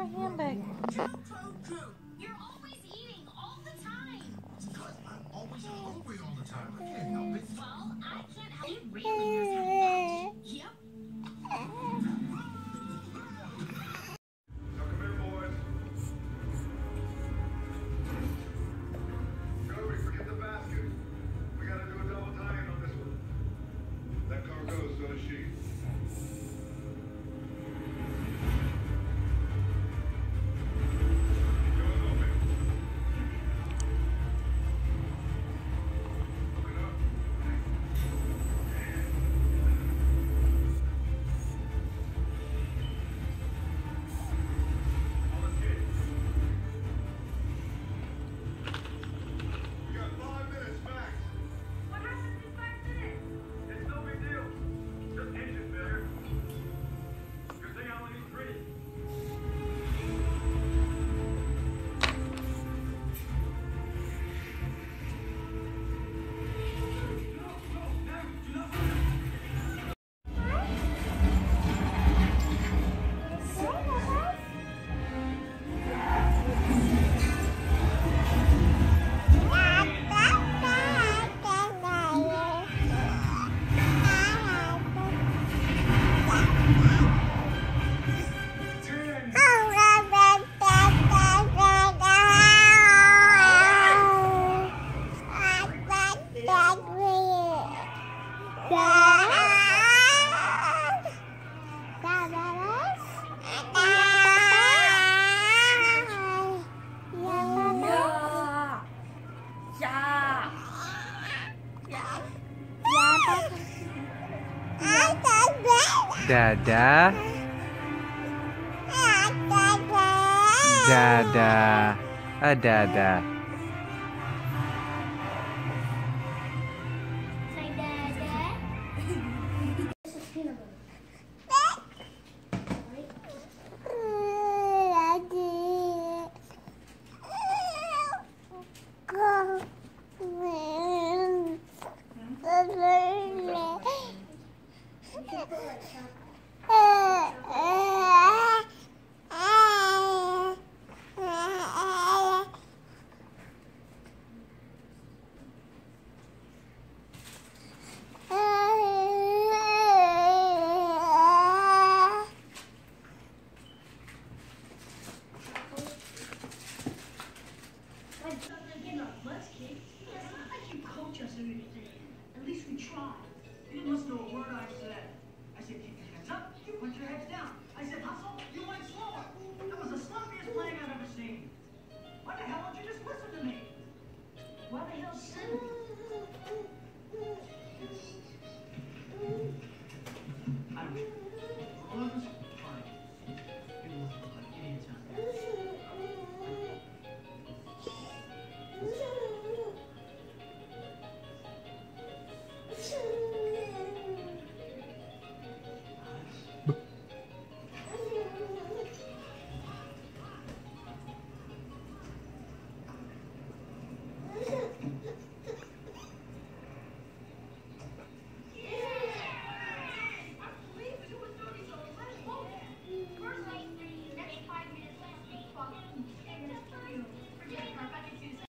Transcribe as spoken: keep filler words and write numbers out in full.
a hamburger. True, true, true. You're always eating all the time. Because I'm always hungry all the time. I can't help it. Well, I can't help you really yourself. Yep. Now come here, boys. Kobe, forget the basket. We gotta do a double tie-in on this one. That car goes, so does she. Dadah. Dadah. Ah, dadah.